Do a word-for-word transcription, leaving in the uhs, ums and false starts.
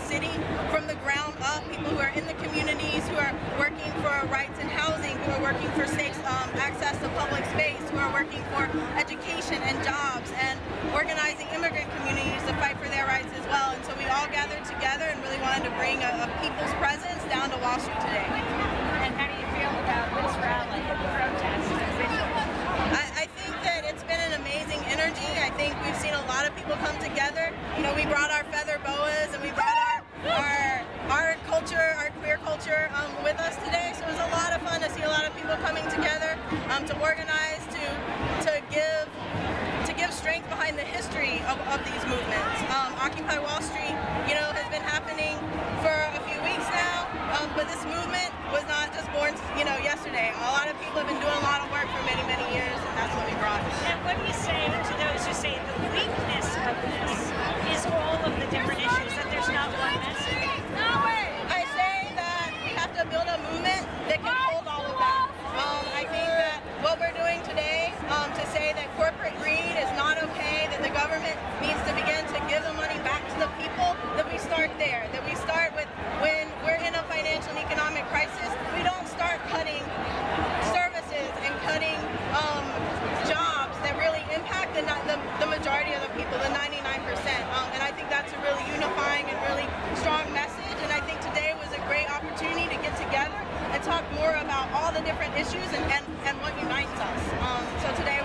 city from the ground up, people who are in the communities, who are working for rights in housing, who are working for safe um, access to public space, who are working for education and jobs, and organizing immigrant communities to fight for their rights as well. And so we all gathered together and really wanted to bring a, a people's presence down to Wall Street today. And how do you feel about this rally and the protest? I, I think that it's been an amazing energy. I think we've seen a lot of people come together. You know, we brought our feather boas and we brought our our, our culture, our queer culture um, with us today. So it was a lot of fun to see a lot of people coming together um, to organize, to to give to give strength behind the history of, of these movements. Um, Occupy Wall Street, you know, has been happening for a few weeks now, um, but this movement was not just born, you know, yesterday. A lot of people have been doing a lot of work for many, many years, and that's what we brought. And what do you say to those who say the weakness of this is all of the different issues, that there's not one message? I say that we have to build a movement that can hold all of that. Um, I think that what we're doing today um, to say that corporate greed is not okay, that the government needs to begin to give the money back to the people, that we start there, that we start with when we're in a financial and economic crisis, we don't start cutting services and cutting um, jobs that really impact the, the, the majority of the people, the ninety-nine percent. Um, and I think that's a really unifying and really strong message, and I think today was a great opportunity to get together and talk more about all the different issues and, and, and what unites us. Um, so today